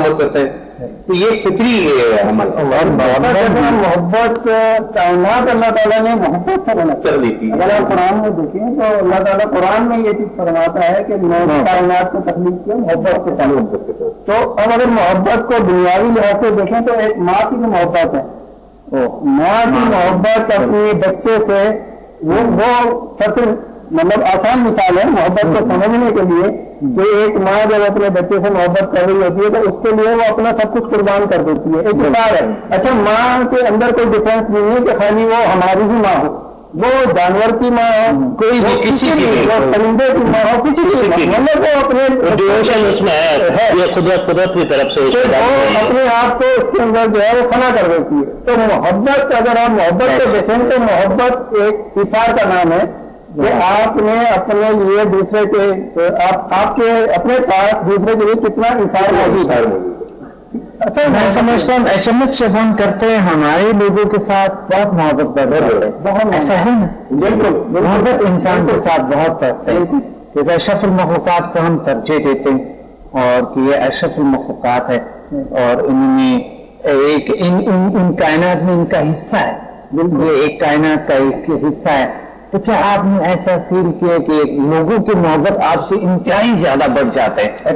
محبت کرتا ہے تو یہ فطری عمل محبت کائنات اللہ تعالیٰ نے محبت سے کر دی تھی. اگر آپ قرآن میں دیکھیں تو اللہ تعالیٰ قرآن میں یہ چیز فرماتا ہے کہ میں نے کائنات کو تخلیق کیا محبت کے ساتھ. تو اب اگر محبت کو دنیاوی لحاظ سے دیکھیں تو ایک ماں کی جو محبت ہے ماں کی محبت اپنے بچے سے وہ سب سے مطلب آسان مثال ہے محبت کو سمجھنے کے لیے کہ ایک ماں جب اپنے بچے سے محبت کر رہی ہوتی ہے تو اس کے لیے وہ اپنا سب کچھ قربان کر دیتی ہے. ایک مثال ہے. اچھا ماں کے اندر کوئی ڈفرینس نہیں ہے کہ خالی وہ ہماری ہی ماں ہو, وہ جانور کی ماں ہو, کوئی بھی کسی کی, وہ پرندے کی ماں ہو, کسی کی مطلب وہ اپنے قدرت کی طرف سے اپنے آپ کو اس کے اندر جو ہے وہ فنا کر دیتی ہے. تو محبت اگر آپ محبت کو دیکھیں تو محبت ایک ایثار کا نام ہے کہ آپ نے اپنے لیے دوسرے کے آپ کے اپنے پاس دوسرے کے لیے کتنا ایثار موجود ہے. اچھا میں سمجھتا ہوں ایچ ایم ایس جب ہم کرتے ہیں ہمارے لوگوں کے ساتھ بہت محبت پیدا ہوتا ہے. بہت ایسا ہے نا, بالکل محبت انسان کے ساتھ بہت کرتے ہیں کیونکہ اشرف المخلوقات کو ہم ترجیح دیتے ہیں اور کہ یہ اشرف المخلوقات ہے اور انہوں نے ایک ان کائنات میں ان کا حصہ ہے, یہ ایک کائنات کا ایک حصہ ہے. تو کیا آپ نے ایسا فیل کیا کہ لوگوں کی محبت آپ سے انتہائی زیادہ بڑھ جاتا ہے,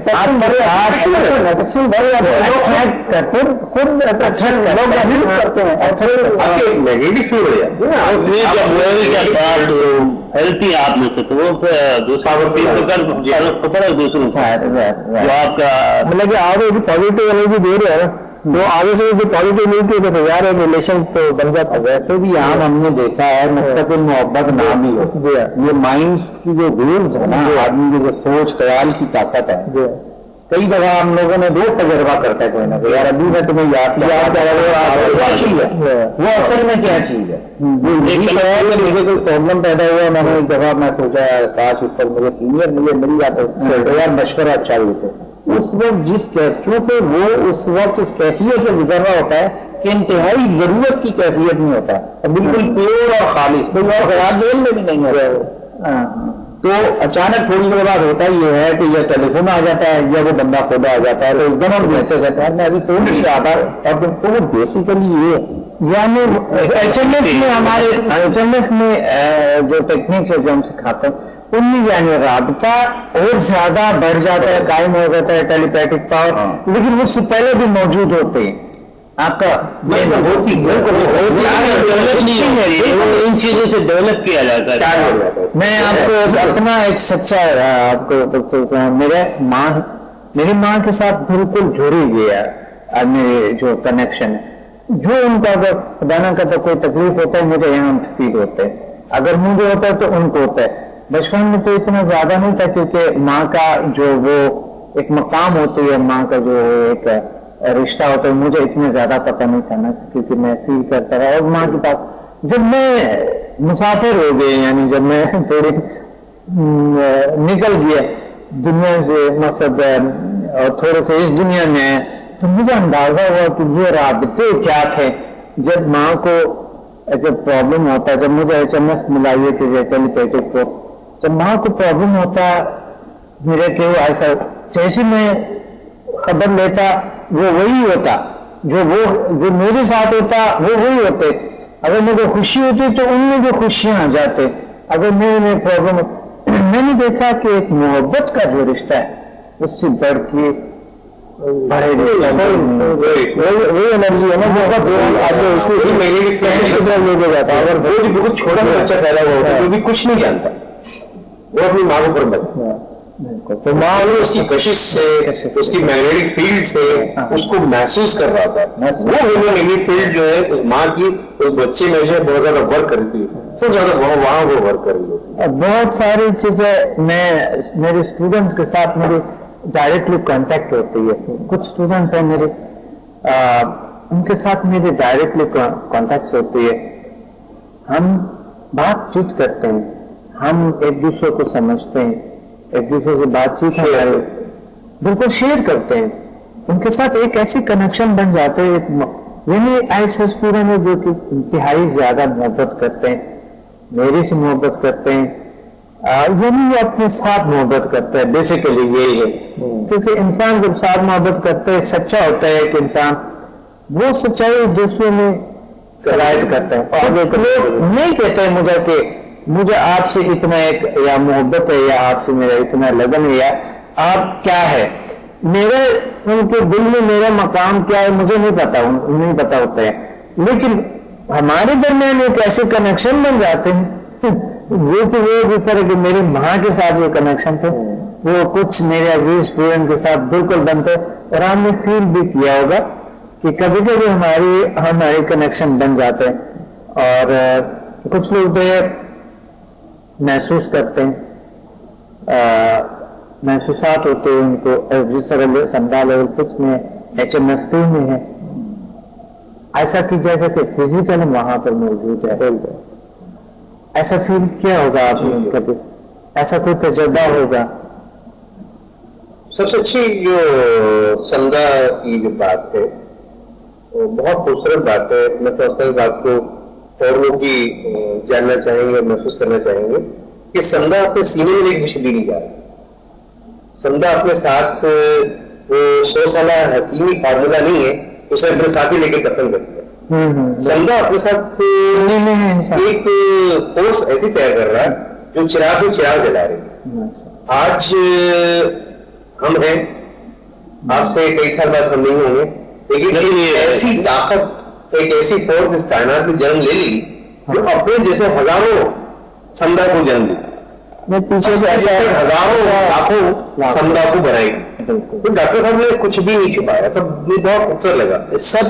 ہیلتھی آپ میں سے تو وہ دوسرا دوسروں آپ کا مطلب کہ آپ ایک پازیٹیو انرجی دے رہے ہیں تو آگے سے جو پازیٹیو ملتی ہے تو یار ایک ریلیشن تو بن جاتا ہے. ویسے بھی عام ہم نے دیکھا ہے مستقل محبت نام ہی ہو, یہ مائنڈ کی جو ویوز ہے نا, آدمی کی جو سوچ خیال کی طاقت ہے, کئی دفعہ ہم لوگوں نے دو تجربہ کرتا ہے کوئی نہ کوئی, یار ابھی میں تمہیں یاد کیا چیز ہے وہ اصل میں کیا چیز ہے. مجھے کوئی پرابلم پیدا ہوا, میں نے ایک دفعہ میں سوچا کاش اس پر مجھے سینئر مجھے مل جاتے یار مشورہ اچھا دیتے. اس وقت جس کیفیت وہ اس وقت اس کیفیت سے گزر رہا ہوتا ہے کہ انتہائی ضرورت کی کیفیت نہیں ہوتا, بالکل پیور اور خالص, کوئی اور خیال دل میں بھی نہیں ہوتا. تو اچانک تھوڑی دیر بعد ہوتا یہ ہے کہ یہ ٹیلی فون آ جاتا ہے یا وہ بندہ خود آ جاتا ہے تو ایک دم ہم بیٹھے رہتا ہے. میں ابھی سوچ نہیں رہا تھا اور وہ بیسیکلی یہ یعنی ایچ ایم ایف میں ہمارے ایچ ایم ایف میں جو ٹیکنیک ہے جو ہم سکھاتے ہیں ان میں یعنی رابطہ اور زیادہ بڑھ جاتا ہے, قائم ہو جاتا ہے ٹیلیپیتھک پاور, لیکن اس سے پہلے بھی موجود ہوتے ہیں. آپ کا ان چیزوں سے ڈیولپ کیا جاتا ہے. میں آپ کو اپنا ایک سچا آپ کو میری ماں کے ساتھ بالکل جڑی گیا میرے جو کنیکشن ہے, جو ان کا اگر خدا نہ کرتا کوئی تکلیف ہوتا ہے مجھے یہاں فیل ہوتا ہے, اگر مجھے ہوتا ہے تو ان کو ہوتا ہے. بچپن میں تو اتنا زیادہ نہیں تھا کیونکہ ماں کا جو وہ ایک مقام ہوتی ہے, ماں کا جو ایک رشتہ ہوتا ہے, مجھے اتنے زیادہ پتہ نہیں تھا نا کیونکہ میں فیل کرتا رہا. اور ماں کے پاس جب میں مسافر ہو گئے یعنی جب میں تھوڑی نکل گیا دنیا سے مقصد اور تھوڑے سے اس دنیا میں آئے تو مجھے اندازہ ہوا کہ یہ رابطے کیا تھے. جب ماں کو جب پرابلم ہوتا ہے, جب مجھے ایچ ایم ایف ملا یہ چیزیں ٹیلیپیتھک کو, جب ماں کو پرابلم ہوتا میرے کہ ایسا جیسے میں خبر لیتا وہ وہی ہوتا, جو میرے ساتھ ہوتا وہ وہی ہوتے. اگر مجھے خوشی ہوتی تو ان میں بھی خوشیاں آ جاتے. اگر میرے میں پرابلم میں نے دیکھا کہ ایک محبت کا جو رشتہ ہے اس سے بڑھ کے بڑے وہی انرجی ہے نا بہت چھوٹا بچہ پیدا ہوا ہوتا ہے جو بھی کچھ نہیں جانتا, وہ اپنی ماں کو پر تو ماں اس کی کشش سے اس کی میگنیٹک فیلڈ سے اس کو محسوس کر رہا تھا. وہ میگنیٹک فیلڈ جو ہے ماں کی بچے میں جو بہت زیادہ ورک کرتی ہے, بہت زیادہ وہاں وہ ورک کر رہی ہے. بہت ساری چیزیں میں میرے اسٹوڈنٹس کے ساتھ میری ڈائریکٹلی کانٹیکٹ ہوتی ہے. کچھ اسٹوڈنٹس ہیں میرے ان کے ساتھ میری ڈائریکٹلی کانٹیکٹ ہوتی ہے. ہم بات چیت کرتے ہیں, ہم ایک دوسرے کو سمجھتے ہیں, ایک دوسرے سے بات چیت ہمارے بالکل شیئر کرتے ہیں. ان کے ساتھ ایک ایسی کنیکشن بن جاتے ہیں یعنی ایسے اسٹوڈنٹ ہیں جو کہ انتہائی زیادہ محبت کرتے ہیں, میرے سے محبت کرتے ہیں یعنی وہ اپنے ساتھ محبت کرتا ہے، بیسیکلی یہی ہے. کیونکہ انسان جب ساتھ محبت کرتا ہے، سچا ہوتا ہے کہ انسان وہ سچائی دوسروں میں شرائط کرتا ہے. اور لوگ نہیں کہتے ہیں مجھے کہ مجھے آپ سے اتنا ایک یا محبت ہے یا آپ سے میرا اتنا لگن ہے یا آپ کیا ہے، میرے ان کے دل میں میرا مقام کیا ہے مجھے نہیں پتا ہوتا ہے. لیکن ہمارے درمیان ایک ایسے کنیکشن بن جاتے ہیں جو کہ وہ جس طرح کہ میری ماں کے ساتھ جو کنیکشن تھے وہ کچھ میرے عزیز اسٹوڈنٹ کے ساتھ بالکل بنتے. اور ہم نے فیل بھی کیا ہوگا کہ کبھی کبھی ہماری کنیکشن بن جاتے ہیں. اور کچھ لوگ جو محسوس کرتے ہیں، محسوسات ہوتے ہیں ان کو، جس طرح سمدھا لیول 6 میں HMF2 میں ہے، ایسا کہ جیسا کہ فزیکل وہاں پر موجود ہے. ایسا فیل کیا ہوگا آپ نے کبھی؟ ایسا کوئی تجربہ ہوگا؟ سب سے اچھی جو سمدھا کی جو بات ہے وہ بہت خوبصورت بات ہے. میں سمجھتا ہوں اس بات کو اور لوگ بھی جاننا چاہیں گے اور محسوس کرنا چاہیں گے کہ سمدھا اپنے سینے میں ایک بھی نہیں جا رہا. سمدھا اپنے ساتھ وہ 100 سالہ حکیمی فارمولہ نہیں ہے، اسے اپنے ساتھ ہی لے کے دفن کر دیا. سمدھا اپنے ساتھ ایک فورس ایسی تیار کر رہا ہے جو چراغ سے چراغ جلا رہی ہے. آج ہم ہیں، آج سے کئی سال بعد ہم نہیں ہوں گے، لیکن ایسی طاقت، ایک ایسی فورس اس کائنات میں جنم لے لی جو اپنے جیسے ہزاروں سمدھا کو جنم دی. پیچھے سے ایسے ہزاروں لاکھوں سمدھا کو بنائی. تو ڈاکٹر صاحب نے کچھ بھی نہیں چھپایا، سب بہت خوبصورت لگا. سب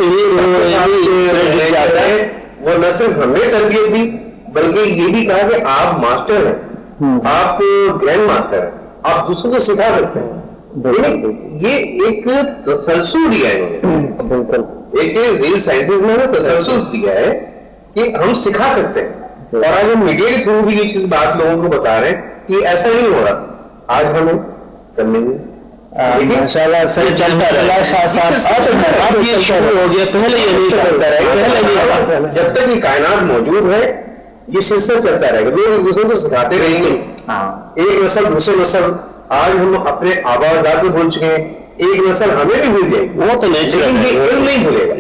وہ نہ صرف ہمیں تربیت دی بلکہ یہ بھی کہا کہ آپ ماسٹر ہیں، آپ گرینڈ ماسٹر ہیں، آپ دوسروں کو سکھا سکتے ہیں. یہ ایک تسلسل دیا ہے انہوں نے، ایک ریل سائنسز میں تسلسل دیا ہے کہ ہم سکھا سکتے ہیں. اور آج ہم میڈیا کے تھرو بھی یہ چیز بات لوگوں کو بتا رہے ہیں کہ ایسا نہیں ہو رہا. آج ہمیں کرنے میں انشاءاللہ چلتا رہے. یہ شروع ہو گیا، پہلے یہ نہیں چلتا رہے گا. جب تک یہ کائنات موجود ہے یہ سلسلہ چلتا رہے گا. لوگ ایک دوسرے کو سکھاتے رہیں گے، ایک نسل دوسرے نسل. آج ہم اپنے آبا اجداد کو بھول چکے ہیں، ایک نسل ہمیں بھی بھول جائے گی. وہ تو نیچرل ہے، یہ علم نہیں بھولے گا.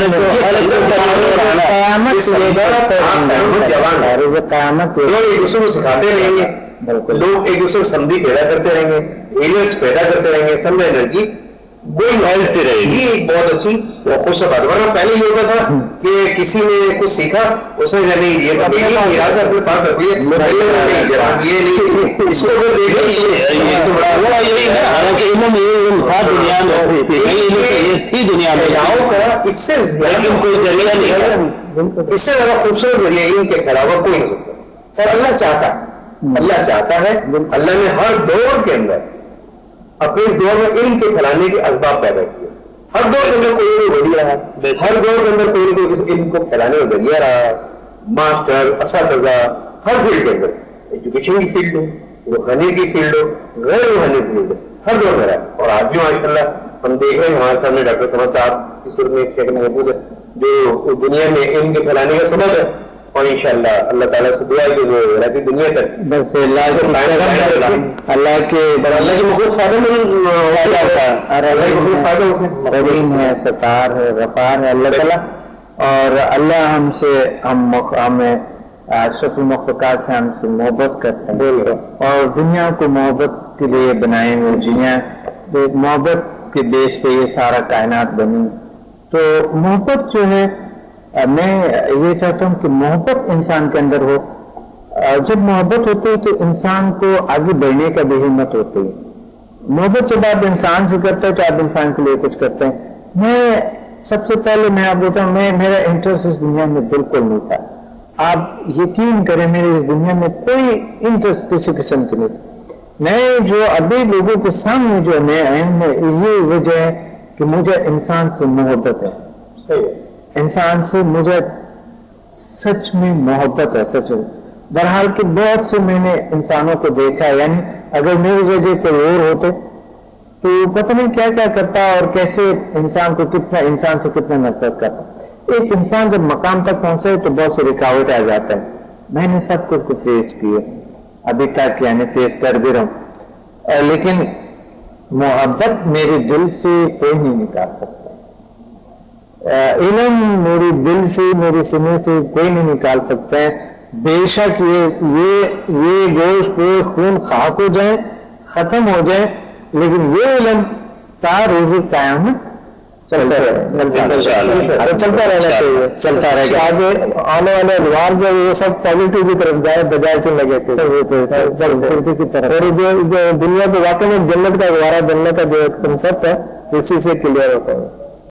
لوگ ایک دوسرے کو سکھاتے رہیں گے، لوگ ایک دوسرے کو سمجھی پیدا کرتے رہیں گے، ایلیئنس پیدا کرتے رہیں گے، سمجھ انرجی وہی ملتی رہے گی. ایک بہت اچھی خوش بات. ورنہ پہلے یہ ہوتا تھا کہ کسی نے کچھ سیکھا اس نے نہیں یہ اپنے پاس رکھیے دنیا میں جاؤ کا اس سے کوئی ذریعہ نہیں، اس سے زیادہ خوبصورت ذریعہ علم کے خلاف کوئی نہیں سکتا. اور اللہ چاہتا ہے، اللہ چاہتا ہے. اللہ نے ہر دور کے اندر اپنے اس دور میں علم کے پھیلانے کے اسباب پیدا کیے. ہر دور کے اندر کوئی نہ کوئی ذریعہ رہا، ہر دور کے اندر کوئی نہ کوئی علم کو پھیلانے کا ذریعہ رہا. ماسٹر، اساتذہ، ہر فیلڈ کے اندر، ایجوکیشن کی فیلڈ ہو، روحانی کی فیلڈ ہو، غیر روحانی فیلڈ ہو، ہر دور میں رہا. اور آج بھی ماشاء اللہ ہم دیکھ رہے ہیں ہمارے سامنے ڈاکٹر سمد صاحب کی صورت میں ایک شیخ موجود ہے جو دنیا میں علم کے پھیلانے کا سبب ہے. اور انشاءاللہ اللہ تعالیٰ سے دعا ہے کہ وہ رہتی دنیا تک بس اللہ کے مخلوق فائدہ مند ہوتا ہے، اور اللہ کے مخلوق فائدہ ہوتے ہیں. رحیم ہے، ستار ہے، غفار ہے اللہ تعالیٰ. اور اللہ ہمیں اشرف المخلوقات سے ہم سے محبت کرتے ہیں اور دنیا کو محبت کے لیے بنائے ہوئے جنیا تو محبت کے بیس پہ یہ سارا کائنات بنی. تو محبت جو ہے میں یہ چاہتا ہوں کہ محبت انسان کے اندر ہو. جب محبت ہوتی ہے تو انسان کو آگے بڑھنے کا بھی ہمت ہوتی ہے. محبت جب آپ انسان سے کرتے ہیں تو آپ انسان کے لیے کچھ کرتے ہیں. میں سب سے پہلے میں آپ بولتا ہوں میرا انٹرسٹ اس دنیا میں بالکل نہیں تھا. آپ یقین کریں میرے اس دنیا میں کوئی انٹرسٹ کسی قسم کی نہیں تھا. میں جو ابھی لوگوں کے سامنے جو میں اہم ہے یہ وجہ ہے کہ مجھے انسان سے محبت ہے. انسان سے مجھے سچ میں محبت ہے، سچ ہے. بہرحال کہ بہت سے میں نے انسانوں کو دیکھا، یعنی اگر میری جگہ کوئی اور ہوتے تو پتہ نہیں کیا کیا کرتا اور کیسے انسان کو انسان سے کتنا نفرت کرتا. ایک انسان جب مقام تک پہنچے تو بہت سے رکاوٹ آ جاتا ہے. میں نے سب کچھ فیس کیے ابھی تک یعنی فیس کر بھی رہا ہوں، لیکن محبت میرے دل سے کوئی نہیں نکال سکتا، علم میرے دل سے میرے سینے سے کوئی نہیں نکال سکتا ہے، بے شک یہ گوشت پہ خون خاک ہو جائے، ختم ہو جائے، لیکن یہ علم تا روز قیامت چلتا رہنا چاہیے، چلتا رہے گا۔ آگے آنے والے ادوار جو یہ سب پازیٹیو کی طرف جائے بجائے سے لگے تھے کی طرف، اور جو دنیا پہ واقعی میں جنت کا گوارا بننے کا جو کنسپٹ ہے اسی سے کلیئر ہوتا ہے۔